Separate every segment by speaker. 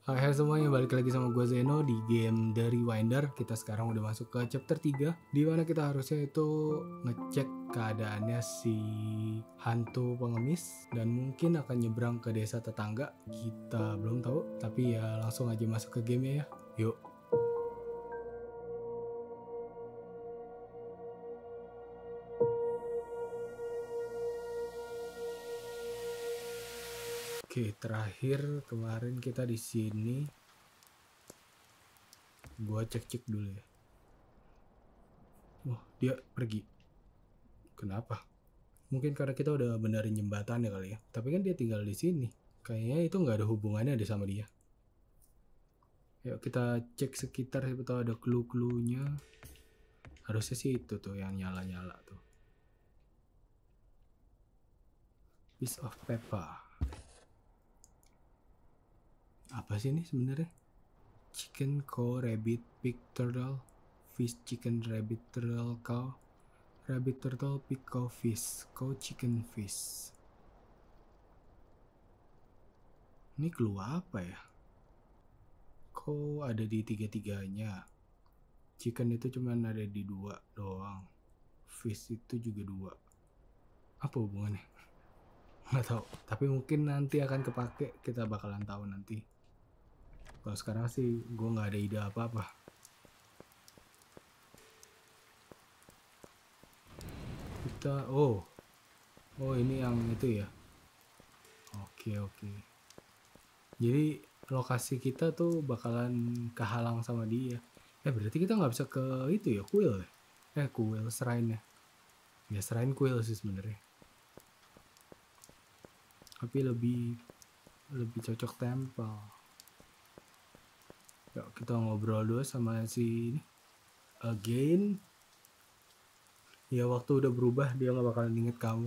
Speaker 1: Hai semuanya, balik lagi sama gue Zeno di game The Rewinder. Kita sekarang udah masuk ke chapter 3, di mana kita harusnya itu ngecek keadaannya si hantu pengemis dan mungkin akan nyebrang ke desa tetangga. Kita belum tahu, tapi ya langsung aja masuk ke game ya. Yuk. Oke, terakhir kemarin kita di sini. Gua cek-cek dulu ya. Oh, dia pergi. Kenapa? Mungkin karena kita udah benerin jembatannya kali ya. Tapi kan dia tinggal di sini. Kayaknya itu nggak ada hubungannya deh sama dia. Yuk kita cek sekitar, siapa tahu ada clue-cluenya. Harusnya sih itu tuh yang nyala-nyala tuh. Piece of paper. Apa sih ini sebenarnya? Chicken, cow, rabbit, pig, turtle, fish, chicken, rabbit, turtle, cow, rabbit, turtle, pig, cow, fish, cow, chicken, fish. Ini clue apa ya? Cow ada di tiga-tiganya. Chicken itu cuman ada di 2 doang. Fish itu juga 2. Apa hubungannya? Nggak tahu, tapi mungkin nanti akan kepake, kita bakalan tahu nanti. Kalau sekarang sih gue nggak ada ide apa-apa. Kita oh ini yang itu ya. Oke. Jadi lokasi kita tuh bakalan kehalang sama dia. Berarti kita nggak bisa ke itu ya, kuil ya. Kuil shrine ya. Shrine kuil sih sebenarnya, tapi lebih cocok temple. Yuk kita ngobrol dulu sama si ini. Again. Ya waktu udah berubah, dia gak bakalan inget kamu.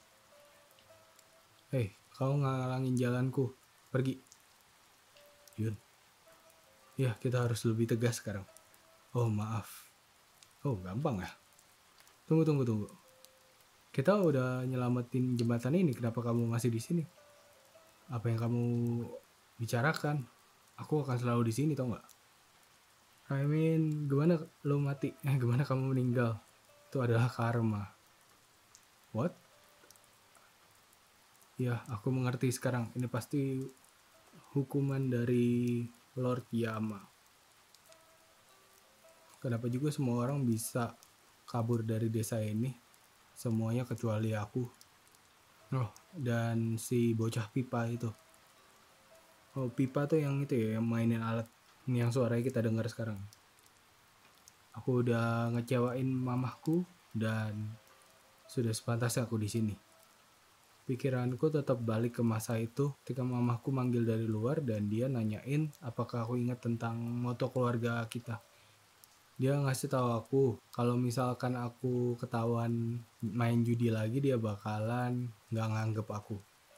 Speaker 1: Hei, kau ngalangin jalanku. Pergi. Yun. Ya, kita harus lebih tegas sekarang. Oh, maaf. Oh, gampang ya. Tunggu. Kita udah nyelamatin jembatan ini, kenapa kamu masih di sini? Apa yang kamu bicarakan? Aku akan selalu di sini, tau nggak? I mean, gimana lo mati? Gimana kamu meninggal? Itu adalah karma. What? Ya, aku mengerti sekarang. Ini pasti hukuman dari Lord Yama. Kenapa juga semua orang bisa kabur dari desa ini? Semuanya kecuali aku. Oh, dan si bocah pipa itu. Oh, pipa tuh yang itu ya, yang mainin alat. Ini yang suaranya kita dengar sekarang. Aku udah ngecewain mamahku dan sudah sepantasnya aku di sini. Pikiranku tetap balik ke masa itu ketika mamahku manggil dari luar dan dia nanyain apakah aku ingat tentang moto keluarga kita. Dia ngasih tahu aku kalau misalkan aku ketahuan main judi lagi, dia bakalan nggak nganggep aku.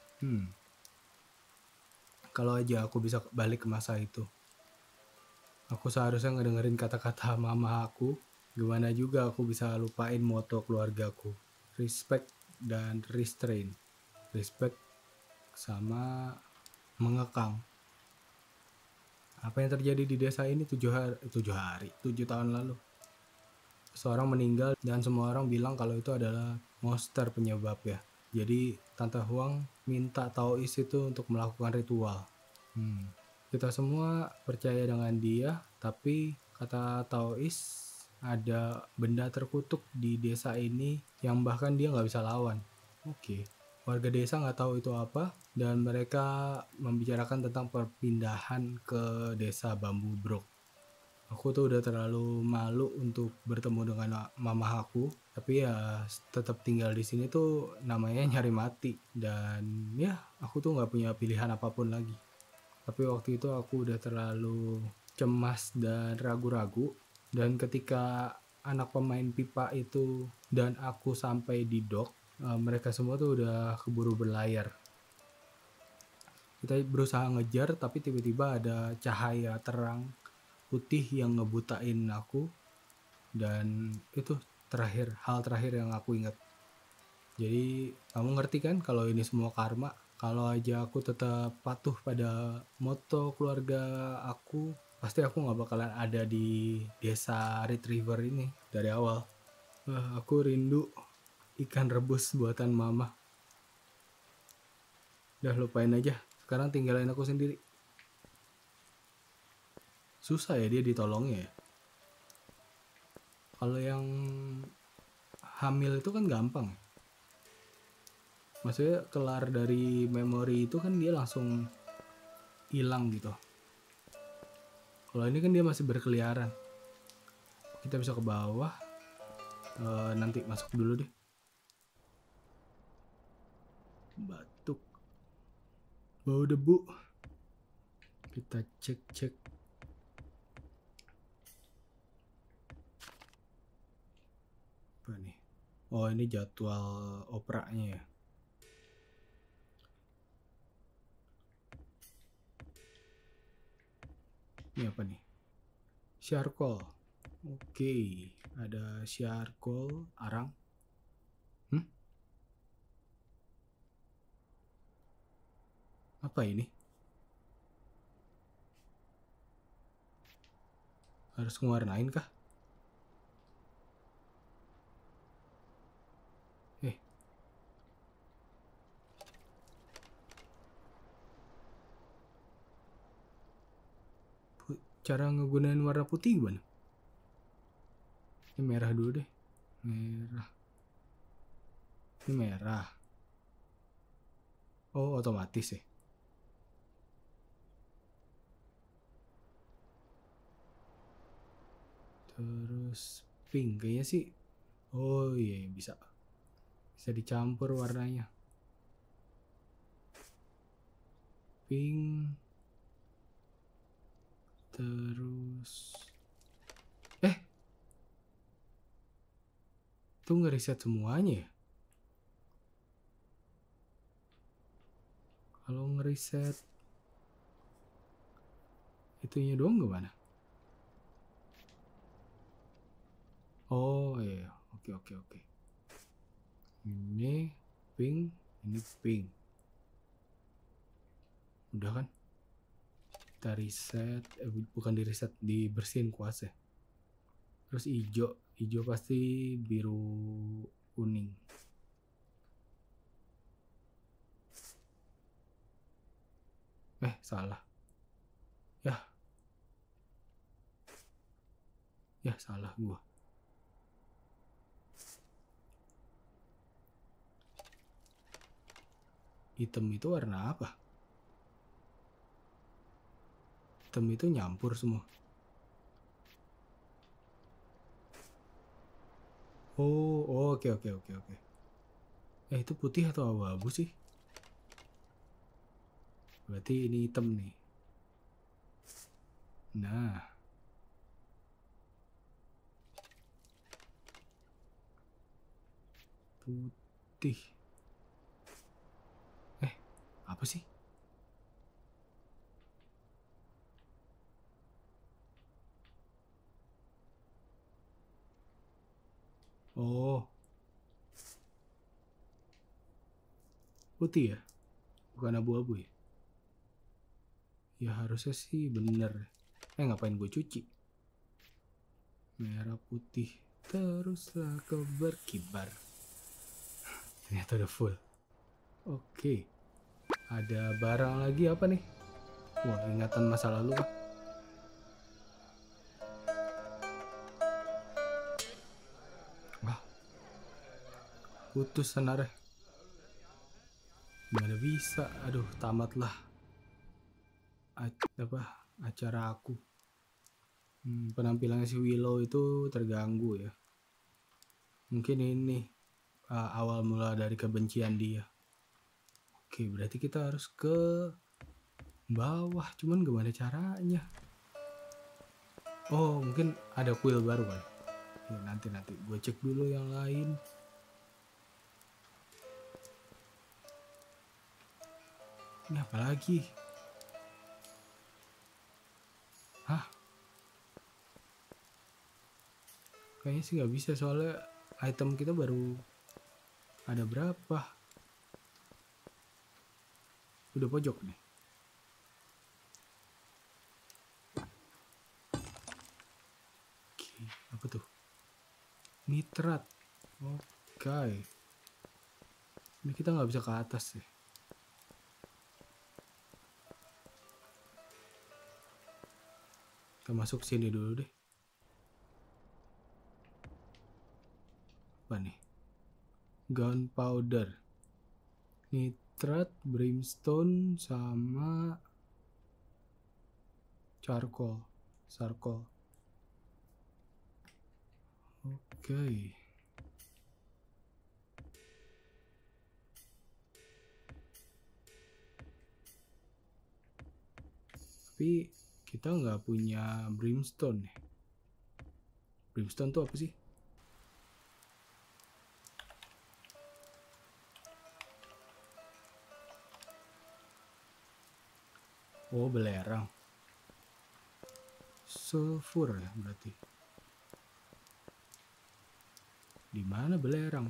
Speaker 1: Kalau aja aku bisa balik ke masa itu. Aku seharusnya ngedengerin kata-kata mama aku. Gimana juga aku bisa lupain moto keluargaku. Respect dan restrain. Respect sama mengekang. Apa yang terjadi di desa ini 7 tahun lalu. Seorang meninggal dan semua orang bilang kalau itu adalah monster penyebab ya. Jadi Tante Huang minta Taois itu untuk melakukan ritual. Kita semua percaya dengan dia, tapi kata Taois ada benda terkutuk di desa ini yang bahkan dia nggak bisa lawan. Oke. Warga desa nggak tahu itu apa dan mereka membicarakan tentang perpindahan ke desa Bambu Brok. Aku tuh udah terlalu malu untuk bertemu dengan mama aku, tapi ya tetap tinggal di sini tuh namanya nyari mati dan ya aku tuh nggak punya pilihan apapun lagi. Tapi waktu itu aku udah terlalu cemas dan ragu-ragu. Dan ketika anak pemain pipa itu dan aku sampai di dock, mereka semua tuh udah keburu berlayar. Kita berusaha ngejar, tapi tiba-tiba ada cahaya terang putih yang ngebutain aku. Dan itu hal terakhir yang aku ingat. Jadi kamu ngerti kan kalau ini semua karma Kalau aja aku tetap patuh pada moto keluarga aku, pasti aku nggak bakalan ada di desa Retriever ini dari awal. Aku rindu ikan rebus buatan mama. Udah lupain aja, sekarang tinggalin aku sendiri. Susah ya dia ditolongnya ya. Kalau yang hamil itu kan gampang. Maksudnya kelar dari memori itu kan dia langsung hilang gitu. Kalau ini kan dia masih berkeliaran. Kita bisa ke bawah. Nanti masuk dulu deh. Batuk. Bau debu. Kita cek. Apa nih? Oh, ini jadwal operanya ya. Ini apa nih? Charcoal. Oke, ada charcoal, arang. Apa ini? Harus ngewarnain kah? Cara ngegunain warna putih gimana? Ini merah dulu deh. Merah. Ini merah. Oh, otomatis ya. Terus pink kayaknya sih. Oh iya, bisa dicampur warnanya. Pink. Terus itu ngereset semuanya ya? Kalau ngereset itunya doang gimana? Oh iya, oke. Ini pink, ini pink. Udah kan? Kita reset, bukan di reset, dibersihin kuas ya. Terus hijau pasti biru kuning. Salah. Ya salah gua. Hitam itu warna apa? Hitam itu nyampur semua. Oh, oke. Itu putih atau abu-abu sih? Berarti ini hitam nih. Nah. Putih. Apa sih? Oh. Putih ya? Bukan abu-abu ya? Ya harusnya sih bener. Ngapain gue cuci? Merah putih teruslah kau berkibar. Ternyata udah full. Oke. Ada barang lagi apa nih? Wah, ingatan masa lalu kah? Wah. Putus senarnya. Gimana bisa? Aduh, tamatlah acara aku. Penampilannya si Willow itu terganggu ya. Mungkin ini awal mula dari kebencian dia. Oke, berarti kita harus ke bawah. Cuman gimana caranya? Oh, mungkin ada kuil baru kan? Ya, nanti gue cek dulu yang lain. Ini apa lagi? Hah? Kayaknya sih nggak bisa soalnya item kita baru ada berapa? Udah pojok nih. Oke, apa tuh? Nitrat. Oke. Ini kita nggak bisa ke atas ya. Kita masuk sini dulu deh. Apa nih? Gunpowder, nitrat, brimstone, sama charcoal. Oke. Tapi kita nggak punya brimstone nih. Brimstone tuh apa sih? Oh, belerang. Sulfur ya berarti. Di mana belerang?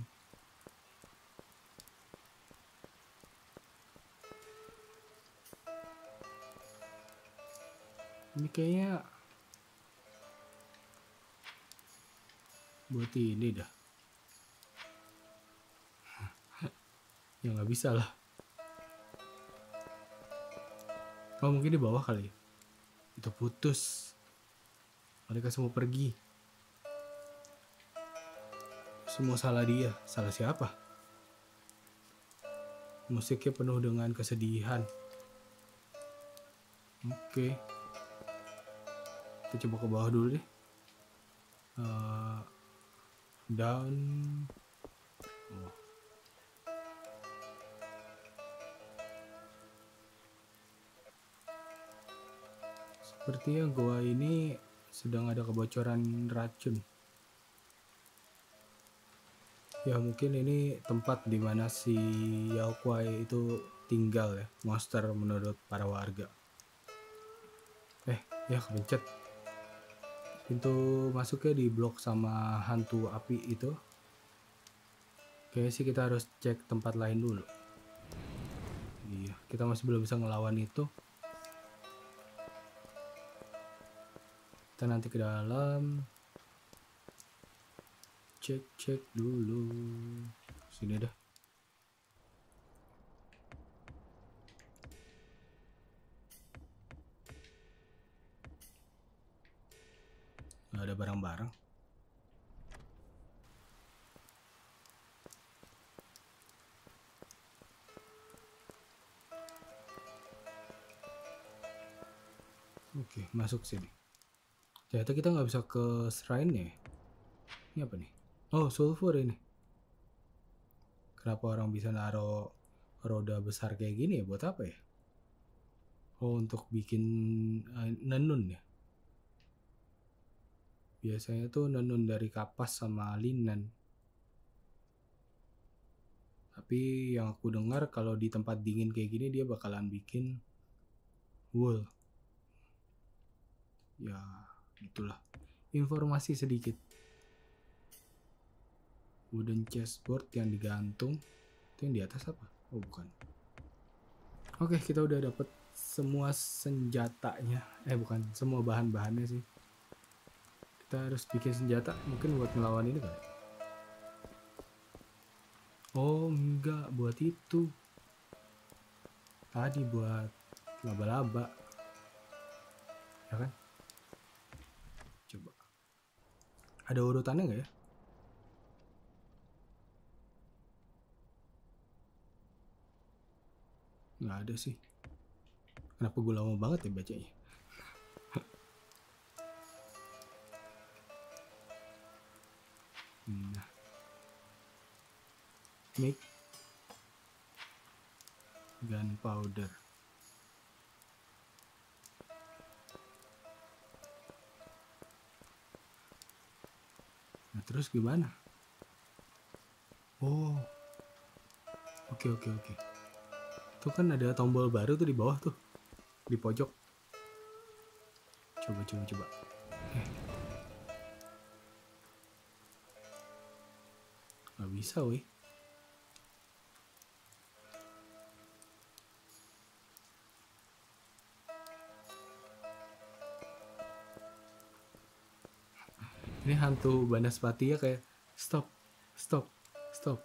Speaker 1: Ini kayaknya buat ini dah. Ya nggak bisa lah. Oh, mungkin di bawah kali ya. Itu putus. Mereka semua pergi. Semua salah dia. Salah siapa? Musiknya penuh dengan kesedihan. Oke. Kita coba ke bawah dulu deh. Down. Oh. Sepertinya gua ini sedang ada kebocoran racun. Ya mungkin ini tempat dimana si Yao Kuai itu tinggal ya, monster menurut para warga. Ya kepencet. Pintu masuknya di blok sama hantu api itu. Kayaknya sih kita harus cek tempat lain dulu. Iya, kita masih belum bisa ngelawan itu. Kita nanti ke dalam. Cek dulu. Sini dah. Nggak ada barang-barang. Oke, masuk sini. Ternyata kita nggak bisa ke shrine-nya. Ini apa nih? Oh, sulfur ini. Kenapa orang bisa naruh roda besar kayak gini ya? Buat apa ya? Oh, untuk bikin nenun ya. Biasanya tuh nenun dari kapas sama linen. Tapi yang aku dengar kalau di tempat dingin kayak gini dia bakalan bikin wool. Ya, itulah. Informasi sedikit. Wooden chessboard yang digantung. Itu yang di atas apa? Oh, bukan. Oke, kita udah dapet semua senjatanya. Bukan, semua bahan-bahannya sih. Kita harus bikin senjata mungkin buat ngelawan ini kali. Oh enggak, buat itu. Tadi buat laba-laba. Ya kan? Coba. Ada urutannya nggak ya? Nggak ada sih. Kenapa gue lama banget ya bacanya? Nah. Make gunpowder. Nah terus gimana? Oh, oke. Tuh kan ada tombol baru tuh di bawah tuh, di pojok. Coba. Nggak bisa weh. Ini hantu Banaspati ya, kayak stop, stop, stop.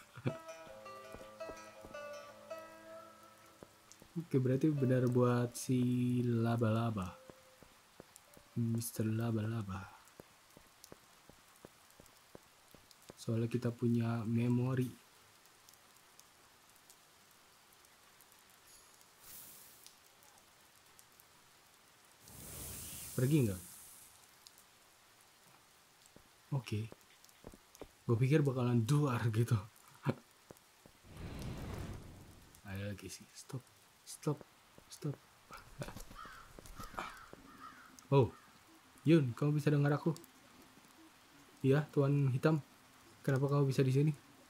Speaker 1: Oke, berarti benar buat si laba-laba, Mr. Laba-laba. Soalnya kita punya memori. Pergi nggak? Oke. Gue pikir bakalan duar gitu. Ada lagi sih. Stop, stop, stop. Oh, Yun, kamu bisa dengar aku? Iya, Tuan Hitam. Kenapa kamu bisa di sini?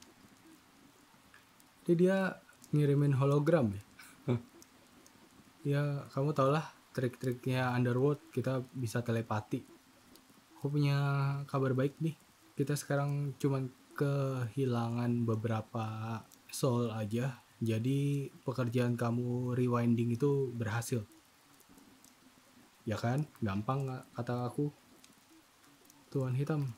Speaker 1: Jadi dia ngirimin hologram ya. Ya, kamu tau lah trik-triknya Underworld, kita bisa telepati. Aku punya kabar baik nih. Kita sekarang cuman kehilangan beberapa soul aja. Jadi pekerjaan kamu rewinding itu berhasil. Ya kan? Gampang kata aku, Tuan Hitam.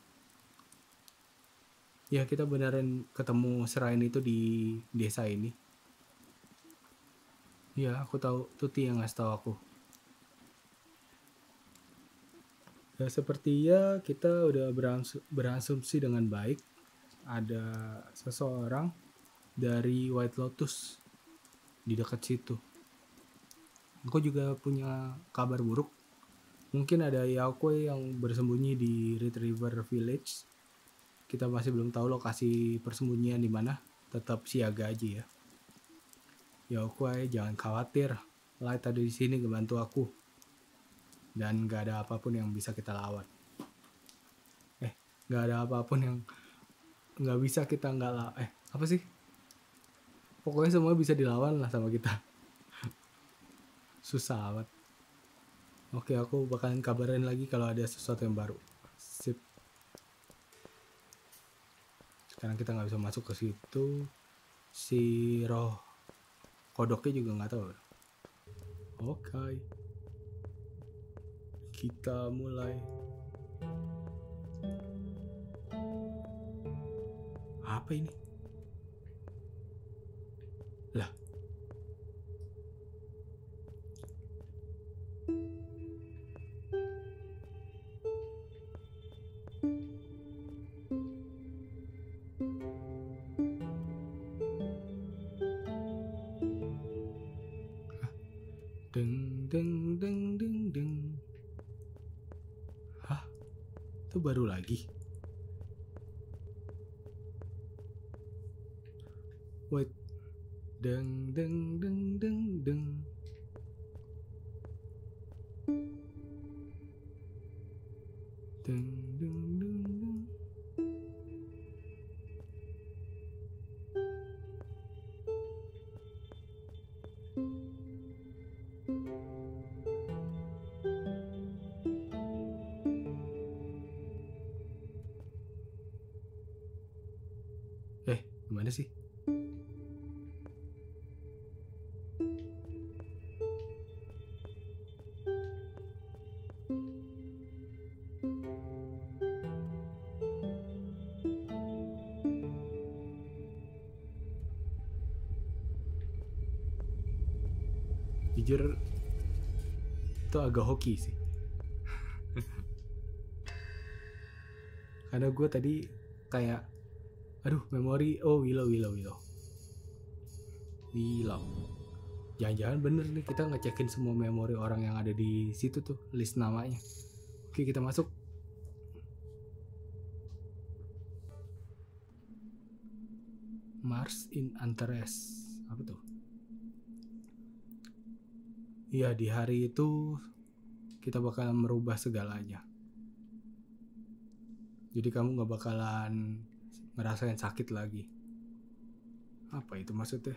Speaker 1: Ya, kita beneran ketemu shrine itu di desa ini. Ya, aku tahu. Tuti yang ngasih tahu aku. Ya, sepertinya kita udah berasumsi dengan baik ada seseorang dari White Lotus di dekat situ. Aku juga punya kabar buruk. Mungkin ada Yaokoi yang bersembunyi di Retriever Village. Kita masih belum tahu lokasi persembunyian di mana. Tetap siaga aja ya. Yaokoi, jangan khawatir. Light ada di sini ngebantu aku. Dan gak ada apapun yang bisa kita lawan. Gak ada apapun yang gak bisa kita nggak lawan. Apa sih? Pokoknya semua bisa dilawan lah sama kita. Susah amat. Oke, aku bakalan kabarin lagi kalau ada sesuatu yang baru. Sip. Sekarang kita nggak bisa masuk ke situ. Si roh kodoknya juga nggak tahu. Oke. Kita mulai. Apa ini? Lah. Deng deng deng deng deng. Hah? Itu baru lagi. Wait. Deng deng deng deng deng. Deng deng deng deng. Gimana sih? Jujur itu agak hoki sih. Karena gue tadi kayak aduh memori. Oh, Willow. Jangan-jangan bener nih kita ngecekin semua memori orang yang ada di situ tuh, list namanya. Oke, kita masuk. Mars in Antares. Apa tuh? Iya, di hari itu kita bakalan merubah segalanya. Jadi kamu gak bakalan ngerasain sakit lagi. Apa itu maksudnya?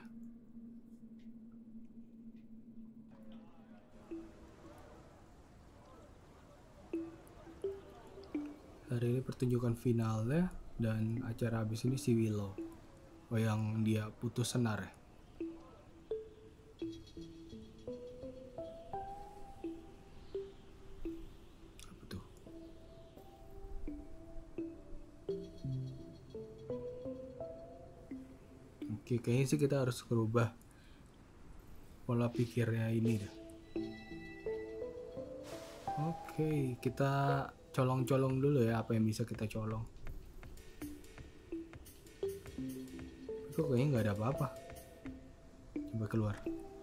Speaker 1: Hari ini pertunjukan finalnya dan acara habis ini si Willow. Oh, yang dia putus senar ya? Apa tuh? Oke, kayaknya sih kita harus merubah pola pikirnya ini dah. Oke, kita colong-colong dulu ya apa yang bisa kita colong. Kok kayaknya nggak ada apa-apa. Coba keluar.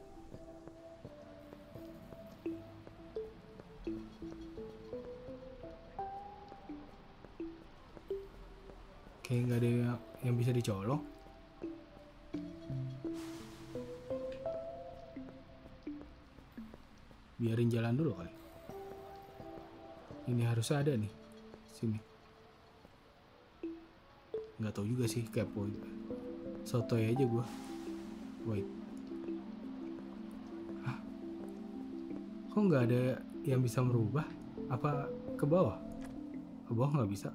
Speaker 1: Kayak nggak ada yang bisa dicolong. Biarin jalan dulu kali. Ini harusnya ada nih. Sini. Nggak tahu juga sih, kepo. Sotoy aja gua. Wait. Hah? Kok nggak ada yang bisa merubah? Apa ke bawah? Ke bawah nggak bisa.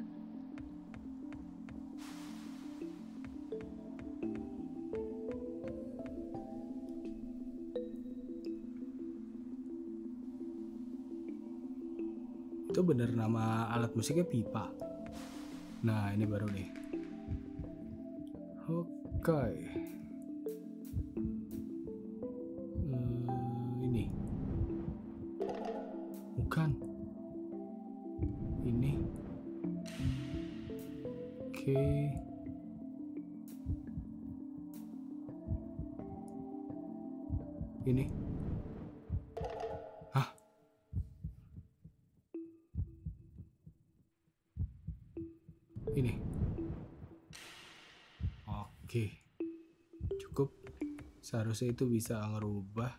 Speaker 1: Itu bener nama alat musiknya pipa. Nah, ini baru deh. Oke. Ini. Bukan. Ini. Oke. Ini. Hah? Ini. Oke. Cukup. Seharusnya itu bisa ngerubah.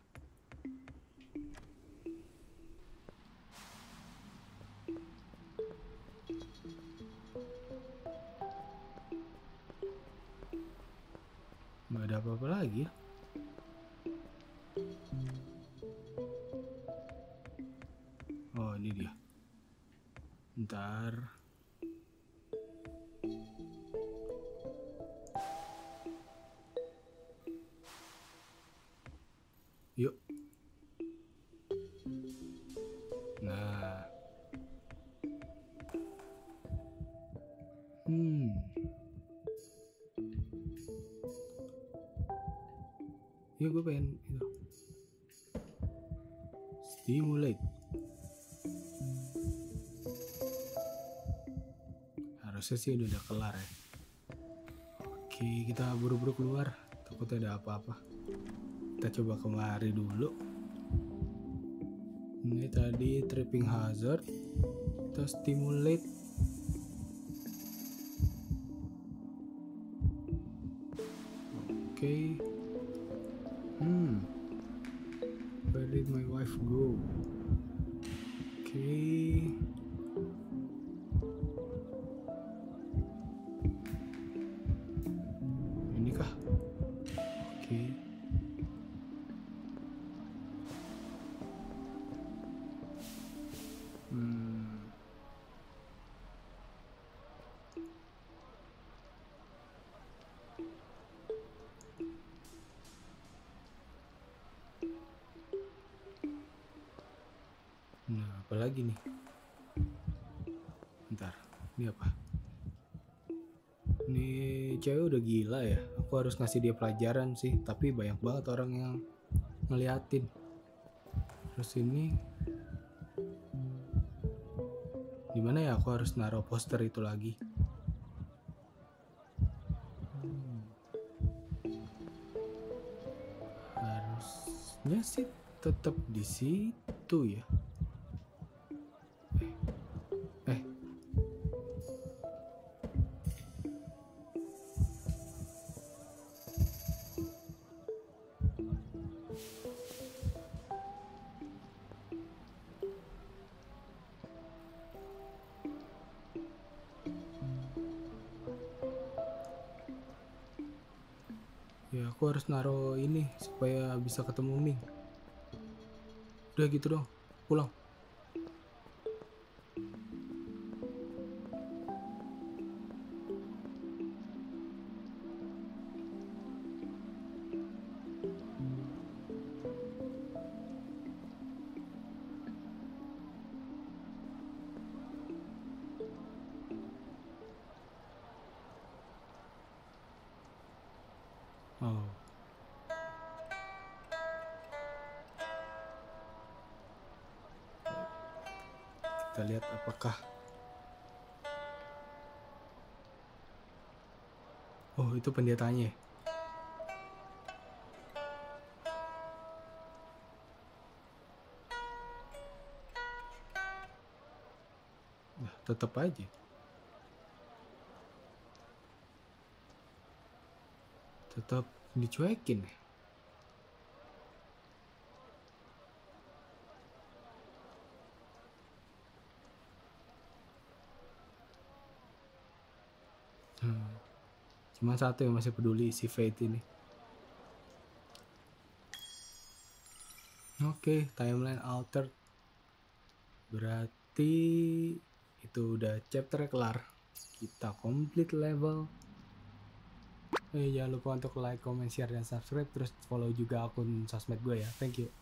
Speaker 1: Nggak ada apa-apa lagi. Oh, ini dia. Ntar. Yuk. Nah. Yuk, gue pengen itu. Stimulate. Harusnya sih udah kelar ya. Oke, kita buru-buru keluar. Takutnya ada apa-apa. Kita coba kemari dulu. Ini tadi tripping hazard. Kita stimulate. Oke. Where did my wife go? Oke. Ini kah? Oke. Nah, apa lagi nih? Bentar, ini apa? Ini cewek udah gila ya. Aku harus ngasih dia pelajaran sih, tapi banyak banget orang yang ngeliatin. Terus ini dimana ya aku harus naruh poster itu lagi? Harusnya sih tetap di situ ya. Ya aku harus naruh ini supaya bisa ketemu Ming. Udah gitu dong, pulang. Oh, kita lihat apakah. Oh, itu pendetanya. Nah, tetap aja. Tetap dicuekin ya. Cuma satu yang masih peduli, si Fate ini. Oke, timeline altered. Berarti itu udah chapter kelar. Kita complete level. Jangan lupa untuk like, comment, share, dan subscribe. Terus follow juga akun sosmed gue ya. Thank you.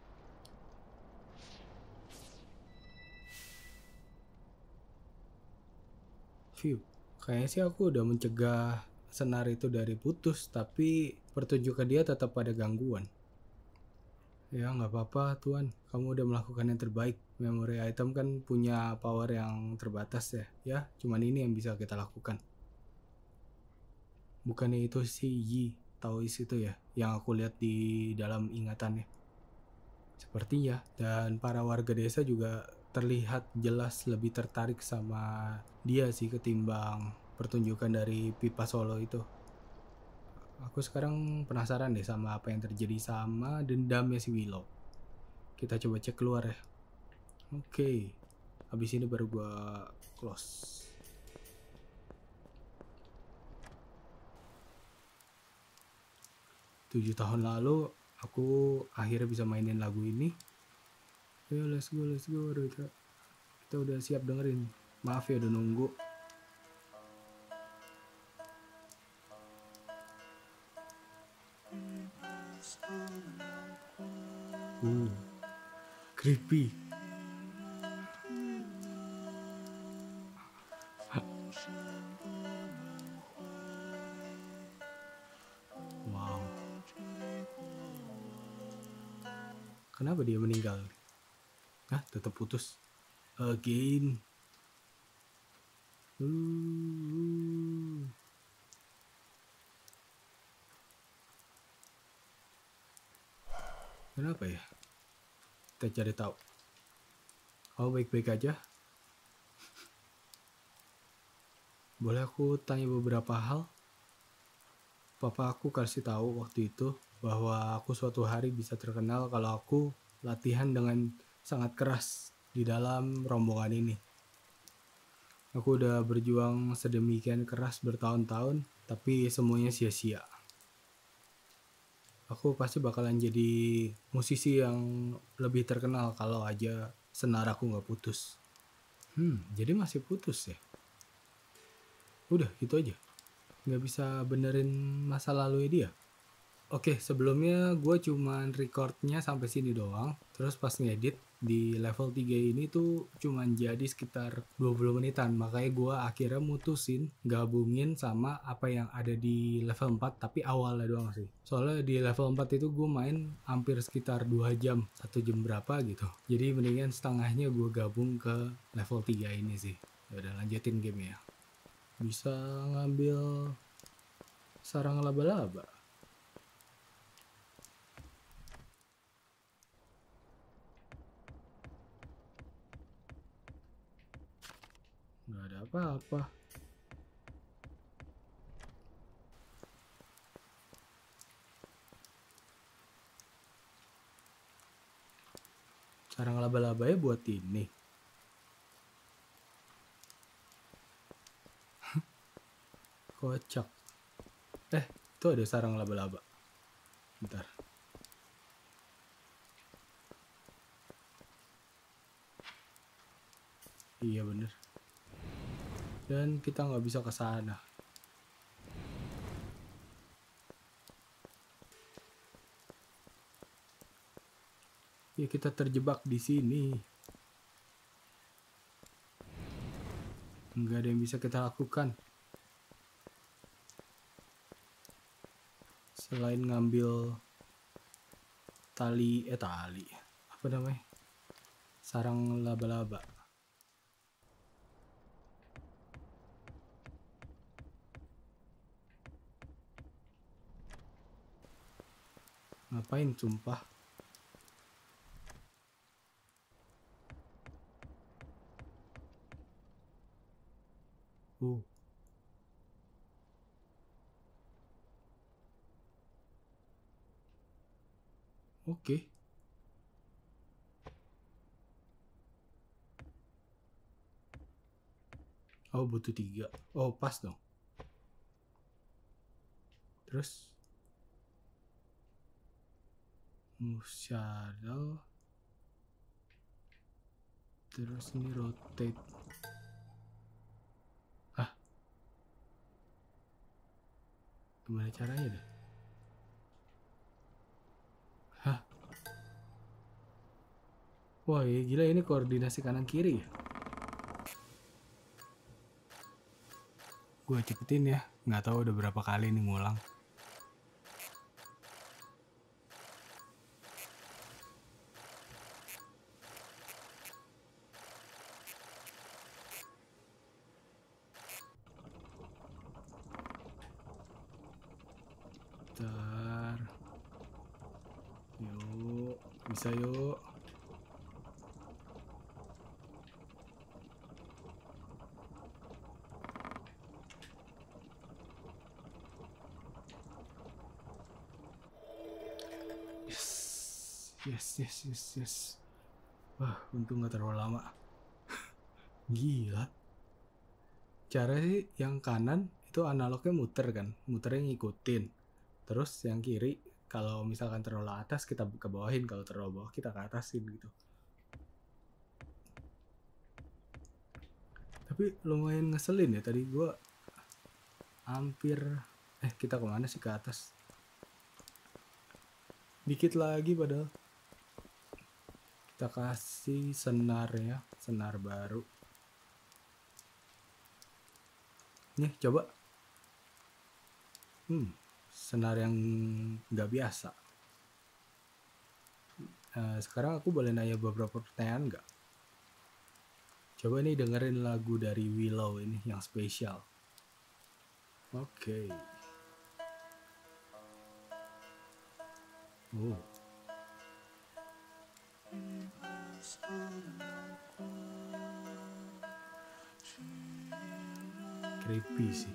Speaker 1: View. Kayaknya sih aku udah mencegah senar itu dari putus, tapi pertunjukan dia tetap ada gangguan. Ya nggak apa-apa Tuan, kamu udah melakukan yang terbaik. Memory item kan punya power yang terbatas ya. Ya, cuman ini yang bisa kita lakukan. Bukannya itu si Yi Taois itu ya, yang aku lihat di dalam ingatannya. Sepertinya, dan para warga desa juga terlihat jelas lebih tertarik sama dia sih ketimbang pertunjukan dari Pipa Solo itu. Aku sekarang penasaran deh sama apa yang terjadi sama dendamnya si Willow. Kita coba cek keluar ya. Oke, habis ini baru gua close. Tujuh tahun lalu aku akhirnya bisa mainin lagu ini. Ayo let's go. Kita udah siap dengerin. Maaf ya udah nunggu. Creepy. Wow. Kenapa dia meninggal? Hah, tetap putus. Again. Kenapa ya? Kita cari tahu. Oh, baik-baik aja. Boleh aku tanya beberapa hal? Papa aku kasih tahu waktu itu bahwa aku suatu hari bisa terkenal kalau aku latihan dengan sangat keras di dalam rombongan ini. Aku udah berjuang sedemikian keras bertahun-tahun, tapi semuanya sia-sia. Aku pasti bakalan jadi musisi yang lebih terkenal kalau aja senar aku nggak putus. Jadi masih putus ya? Udah gitu aja? Nggak bisa benerin masa lalu dia? Oke, sebelumnya gue cuman recordnya sampai sini doang. Terus pas ngedit di level 3 ini tuh cuman jadi sekitar 20 menitan. Makanya gue akhirnya mutusin gabungin sama apa yang ada di level 4, tapi awalnya doang sih. Soalnya di level 4 itu gue main hampir sekitar 2 jam, 1 jam berapa gitu. Jadi mendingan setengahnya gue gabung ke level 3 ini sih. Udah lanjutin game ya. Bisa ngambil sarang laba-laba. Nggak ada apa-apa. Sarang laba-labanya buat ini. Kocak. Itu ada sarang laba-laba. Bentar. Iya bener. Dan kita nggak bisa ke sana. Ya kita terjebak di sini. Nggak ada yang bisa kita lakukan. selain ngambil tali apa namanya, sarang laba-laba. Ngapain sumpah? Oke. Oh, butuh 3. Oh, pas dong. Terus move shadow. Terus ini rotate. Gimana caranya deh? Wah, ya gila, ini koordinasi kanan kiri ya. Gue cepetin ya, nggak tahu udah berapa kali nih ngulang. Bentar. Yuk, bisa yuk. Yes. Wah, untung gak terlalu lama. Gila. Cara sih yang kanan itu analognya muter kan, muternya ngikutin. Terus yang kiri kalau misalkan terlalu atas kita ke bawahin, kalau terlalu bawah kita ke atasin gitu. Tapi lumayan ngeselin ya, tadi gue hampir kita kemana sih, ke atas? Dikit lagi padahal. Kita kasih senar ya, senar baru. Nih coba. Senar yang nggak biasa. Sekarang aku boleh nanya beberapa pertanyaan nggak? Coba nih dengerin lagu dari Willow ini yang spesial. Oke. Oh. Creepy sih.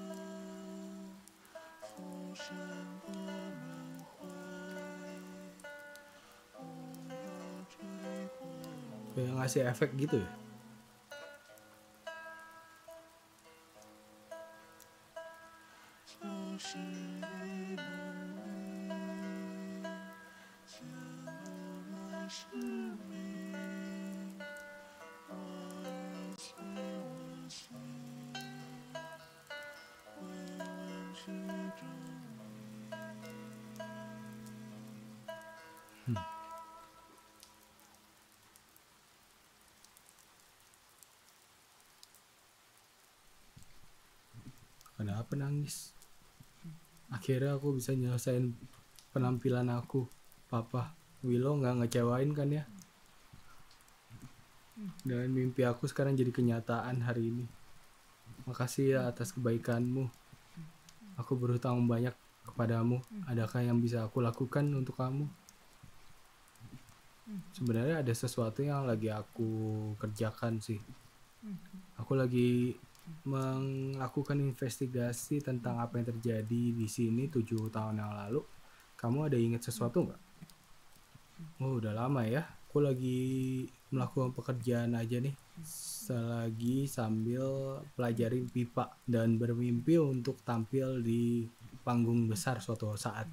Speaker 1: Kayak ngasih efek gitu ya. Kenapa nangis? Akhirnya aku bisa nyelesain penampilan aku. Papa, Willow gak ngecewain kan ya? Dan mimpi aku sekarang jadi kenyataan hari ini. Makasih ya atas kebaikanmu. Aku berhutang banyak kepadamu. Adakah yang bisa aku lakukan untuk kamu? Sebenarnya ada sesuatu yang lagi aku kerjakan sih. Aku lagi melakukan investigasi tentang apa yang terjadi di sini 7 tahun yang lalu. Kamu ada ingat sesuatu nggak? Oh, udah lama ya. Aku lagi melakukan pekerjaan aja nih, selagi sambil pelajarin pipa dan bermimpi untuk tampil di panggung besar suatu saat.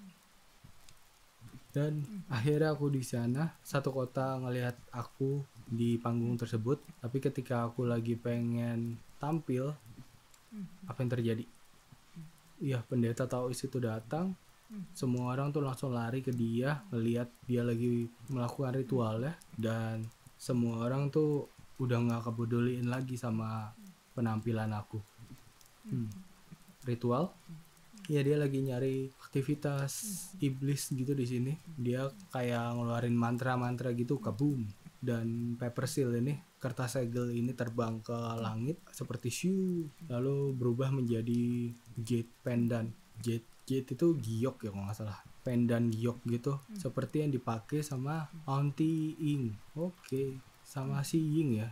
Speaker 1: Dan akhirnya aku di sana, satu kota ngelihat aku di panggung tersebut. Tapi ketika aku lagi pengen tampil, apa yang terjadi? Iya, pendeta Taois itu datang. Semua orang tuh langsung lari ke dia, ngelihat dia lagi melakukan ritualnya. Dan semua orang tuh udah gak kepeduliin lagi sama penampilan aku. Ritual? Ya dia lagi nyari aktivitas iblis gitu di sini. Dia kayak ngeluarin mantra-mantra gitu, kabum. Dan paper seal ini, kertas segel ini terbang ke langit seperti shoo, lalu berubah menjadi jade pendant. Jade itu giok ya kalau nggak salah. Pendant giok gitu, seperti yang dipakai sama Auntie Ying. Oke, sama si Ying ya.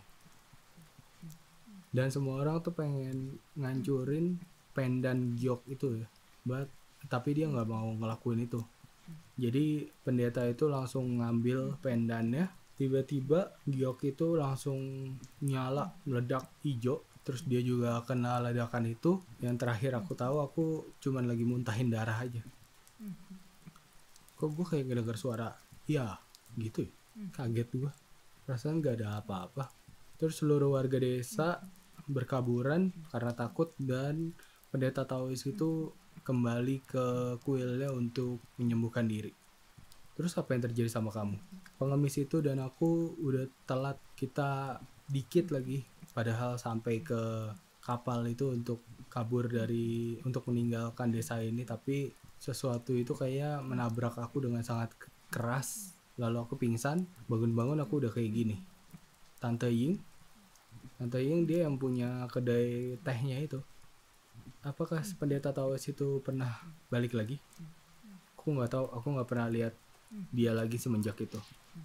Speaker 1: Dan semua orang tuh pengen ngancurin pendant giok itu ya. Tapi dia nggak mau ngelakuin itu. Jadi pendeta itu langsung ngambil pendannya. Tiba-tiba giok itu langsung nyala, meledak hijau. Terus dia juga kena ledakan itu. Yang terakhir aku tahu, aku cuman lagi muntahin darah aja. Kok gue kayak ngedenger suara ya gitu ya? Kaget gue. Perasaan gak ada apa-apa. Terus seluruh warga desa berkaburan karena takut, dan pendeta Taois itu kembali ke kuilnya untuk menyembuhkan diri. Terus apa yang terjadi sama kamu? Pengemis itu dan aku udah telat, kita dikit lagi, padahal sampai ke kapal itu untuk kabur untuk meninggalkan desa ini, tapi sesuatu itu kayak menabrak aku dengan sangat keras, lalu aku pingsan. Bangun-bangun aku udah kayak gini. Tante Ying dia yang punya kedai tehnya itu. Apakah pendeta Taois itu pernah balik lagi? Aku nggak tahu, aku nggak pernah lihat dia lagi semenjak itu.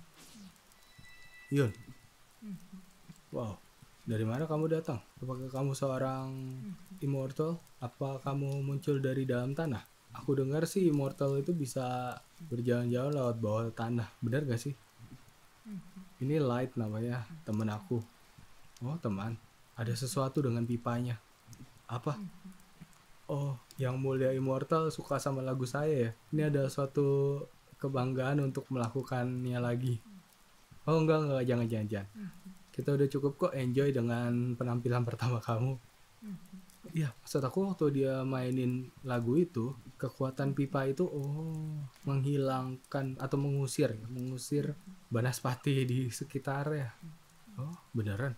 Speaker 1: Yun, wow, dari mana kamu datang? Apakah kamu seorang immortal? Apa kamu muncul dari dalam tanah? Aku dengar sih immortal itu bisa berjalan-jalan lewat bawah tanah, benar gak sih? Ini Light namanya, temen aku. Oh teman, ada sesuatu dengan pipanya. Apa? Oh, yang mulia immortal suka sama lagu saya ya. Ini ada suatu kebanggaan untuk melakukannya lagi. Oh enggak, jangan. Kita udah cukup kok enjoy dengan penampilan pertama kamu. Iya, maksud aku waktu dia mainin lagu itu, kekuatan pipa itu menghilangkan atau mengusir banaspati di sekitarnya. Oh, beneran?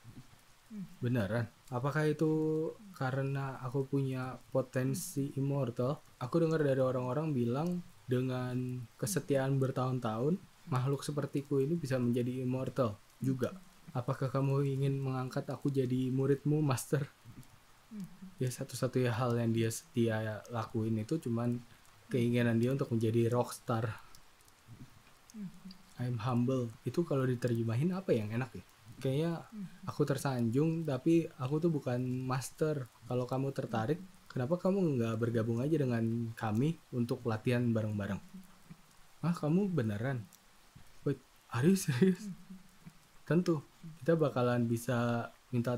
Speaker 1: Apakah itu karena aku punya potensi immortal? Aku dengar dari orang-orang bilang dengan kesetiaan bertahun-tahun, makhluk sepertiku ini bisa menjadi immortal juga. Apakah kamu ingin mengangkat aku jadi muridmu, Master? Ya, satu-satunya hal yang dia lakuin itu cuman keinginan dia untuk menjadi rockstar. I'm humble. Itu kalau diterjemahin apa yang enak ya? Kayaknya aku tersanjung, tapi aku tuh bukan master. Kalau kamu tertarik, kenapa kamu nggak bergabung aja dengan kami untuk latihan bareng-bareng? Kamu beneran? Wait, are you serious? Tentu, kita bakalan bisa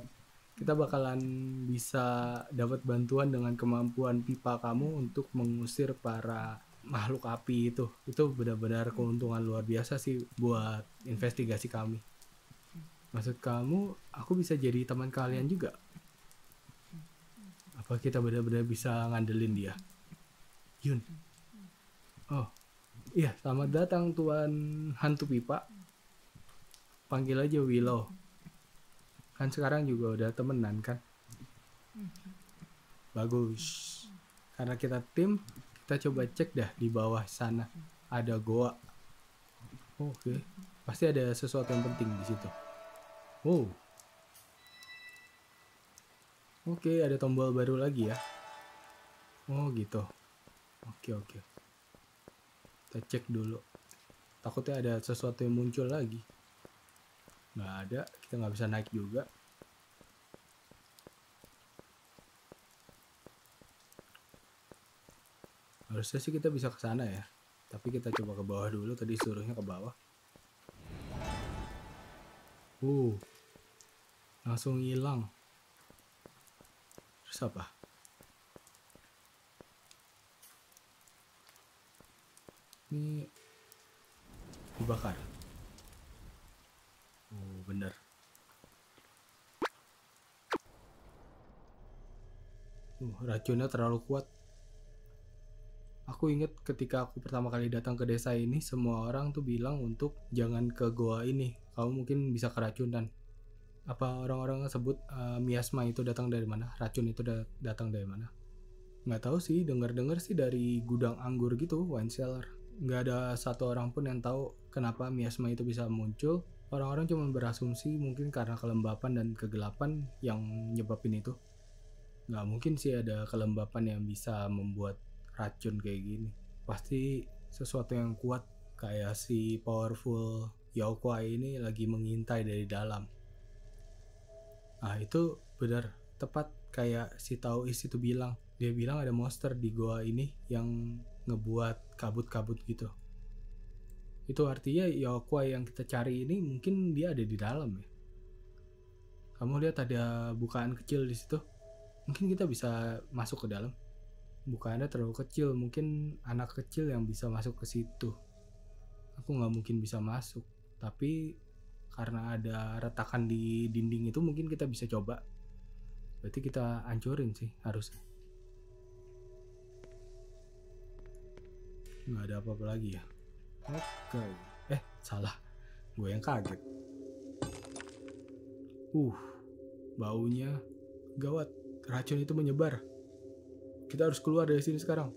Speaker 1: dapat bantuan dengan kemampuan pipa kamu untuk mengusir para makhluk api itu. Itu benar-benar keuntungan luar biasa sih buat investigasi kami. Maksud kamu, aku bisa jadi teman kalian juga? Apa kita benar-benar bisa ngandelin dia? Yun. Oh, iya, selamat datang Tuan Hantu Pipa. Panggil aja Willow. Kan sekarang juga udah temenan kan? Bagus. Karena kita tim, kita coba cek dah di bawah sana. Ada goa. Oke. Pasti ada sesuatu yang penting di situ. Oh. Oke, ada tombol baru lagi ya. Oh gitu. Oke. Kita cek dulu. Takutnya ada sesuatu yang muncul lagi. Nggak ada, kita nggak bisa naik juga. Harusnya sih kita bisa ke sana ya. Tapi kita coba ke bawah dulu, tadi suruhnya ke bawah. Langsung hilang. Terus apa? Ini dibakar. Oh, bener. Racunnya terlalu kuat. Aku ingat ketika aku pertama kali datang ke desa ini, semua orang tuh bilang untuk jangan ke goa ini. Kamu mungkin bisa keracunan. Apa orang-orang sebut miasma itu datang dari mana? Racun itu datang dari mana? Nggak tahu sih, dengar-dengar sih dari gudang anggur gitu, wine cellar. Nggak ada satu orang pun yang tahu kenapa miasma itu bisa muncul. Orang-orang cuma berasumsi mungkin karena kelembapan dan kegelapan yang nyebabin itu. Nggak mungkin sih ada kelembapan yang bisa membuat racun kayak gini. Pasti sesuatu yang kuat kayak si powerful Yao Kuai ini lagi mengintai dari dalam. Nah itu benar tepat kayak si Taois itu bilang. Dia bilang ada monster di goa ini yang ngebuat kabut-kabut gitu. Itu artinya Yao Kuai yang kita cari ini mungkin dia ada di dalam ya. Kamu lihat ada bukaan kecil di situ. Mungkin kita bisa masuk ke dalam. Bukaannya terlalu kecil, mungkin anak kecil yang bisa masuk ke situ. Aku nggak mungkin bisa masuk, tapi karena ada retakan di dinding itu mungkin kita bisa coba. Berarti kita hancurin sih harusnya. Nggak ada apa-apa lagi ya. Oke. Salah. Gue yang kaget. Baunya gawat. Racun itu menyebar. Kita harus keluar dari sini sekarang.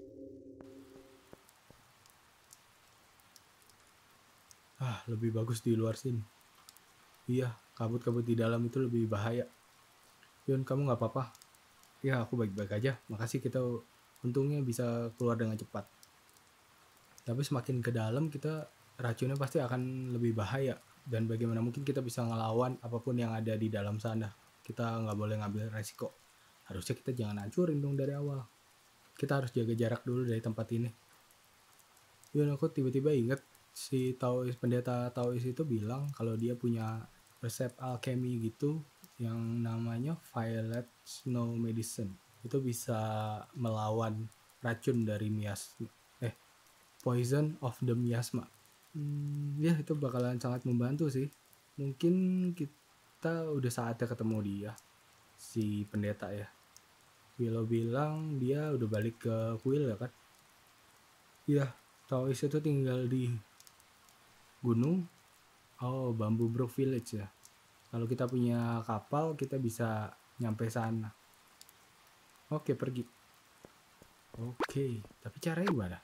Speaker 1: Lebih bagus di luar sini. Iya, kabut-kabut di dalam itu lebih bahaya. Yun, kamu nggak apa-apa? Ya, aku baik-baik aja. Makasih, kita untungnya bisa keluar dengan cepat. Tapi semakin ke dalam kita racunnya pasti akan lebih bahaya. Dan bagaimana mungkin kita bisa ngelawan apapun yang ada di dalam sana. Kita nggak boleh ngambil resiko. Harusnya kita jangan hancurin dong dari awal. Kita harus jaga jarak dulu dari tempat ini. Yun, aku tiba-tiba inget si Taois, pendeta Taois itu bilang kalau dia punya resep alchemy gitu yang namanya Violet Snow Medicine. Itu bisa melawan racun dari Poison of the Miasma. Ya itu bakalan sangat membantu sih. Mungkin kita udah saatnya ketemu dia, si pendeta ya. Willow bilang dia udah balik ke kuil ya kan? Iya, Taois itu tinggal di gunung. Bamboo Brook Village ya. Kalau kita punya kapal, kita bisa nyampe sana. Oke, pergi. Oke, tapi caranya gimana?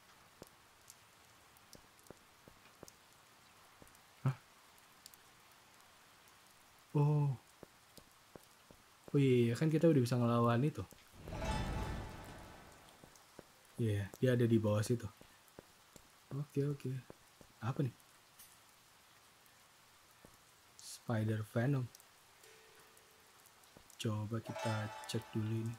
Speaker 1: Oh iya, kan kita udah bisa ngelawan itu. Iya, dia ada di bawah situ. Oke. Apa nih? Spider Venom. Coba kita cek dulu ini.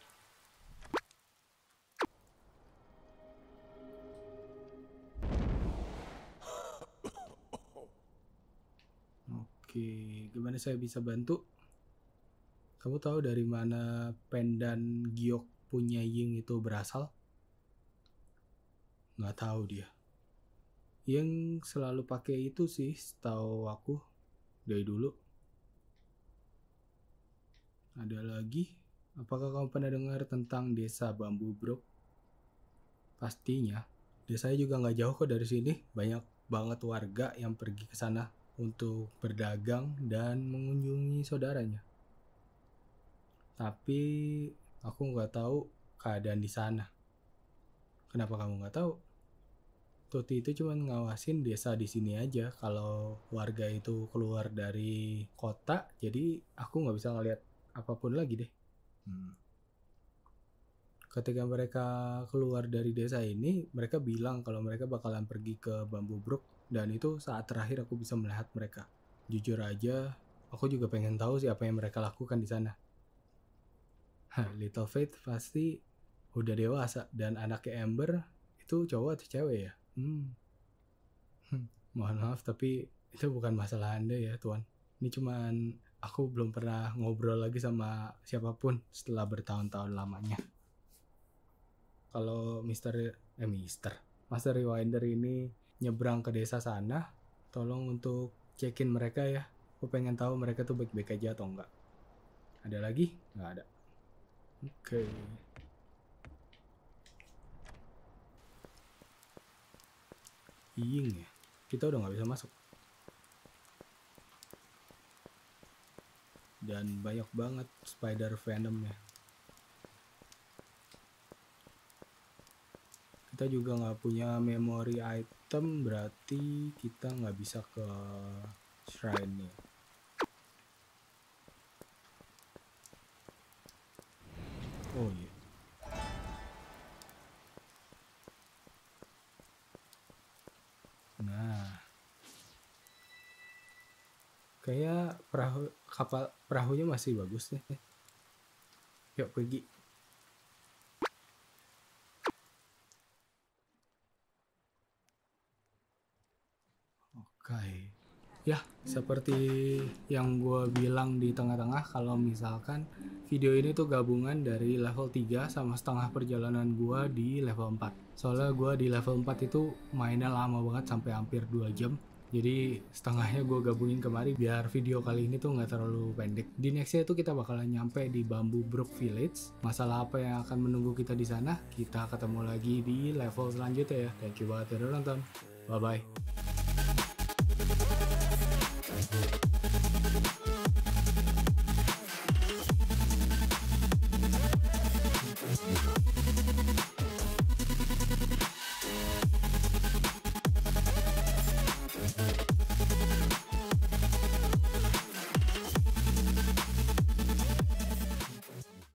Speaker 1: Oke, gimana saya bisa bantu? Kamu tahu dari mana pendan giok punya Ying itu berasal? Nggak tahu dia. Yang selalu pakai itu sih, setahu aku dari dulu. Ada lagi? Apakah kamu pernah dengar tentang desa Bambu Brook? Pastinya. Desanya juga nggak jauh kok dari sini. Banyak banget warga yang pergi ke sana untuk berdagang dan mengunjungi saudaranya. Tapi aku nggak tahu keadaan di sana. Kenapa kamu nggak tahu? Tuti itu cuma ngawasin desa di sini aja. Kalau warga itu keluar dari kota, jadi aku nggak bisa ngeliat apapun lagi deh. Ketika mereka keluar dari desa ini, mereka bilang kalau mereka bakalan pergi ke Bambu Brook, dan itu saat terakhir aku bisa melihat mereka. Jujur aja, aku juga pengen tahu sih apa yang mereka lakukan di sana. Little Faith pasti udah dewasa, dan anaknya Amber itu cowok atau cewek ya? Mohon maaf, tapi itu bukan masalah Anda ya, Tuan. Ini cuman aku belum pernah ngobrol lagi sama siapapun setelah bertahun-tahun lamanya. Kalau Master Rewinder ini nyebrang ke desa sana, tolong untuk cekin mereka ya. Aku pengen tahu mereka tuh baik-baik aja atau enggak. Ada lagi? Nggak ada. Oke. Ying ya. Kita udah nggak bisa masuk. Dan banyak banget Spider Venom ya. kita juga nggak punya memory item, berarti kita nggak bisa ke shrine nih. Oh iya. Nah, kayak perahunya masih bagus nih. Yuk pergi. Oke. Ya, seperti yang gue bilang di tengah-tengah, kalau misalkan video ini tuh gabungan dari level 3 sama setengah perjalanan gue di level 4. Soalnya gue di level 4 itu mainnya lama banget sampai hampir 2 jam. Jadi setengahnya gue gabungin kemari biar video kali ini tuh nggak terlalu pendek. Di nextnya itu kita bakalan nyampe di Bamboo Brook Village. Masalah apa yang akan menunggu kita di sana, kita ketemu lagi di level selanjutnya ya. Thank you banget udah nonton. Bye-bye.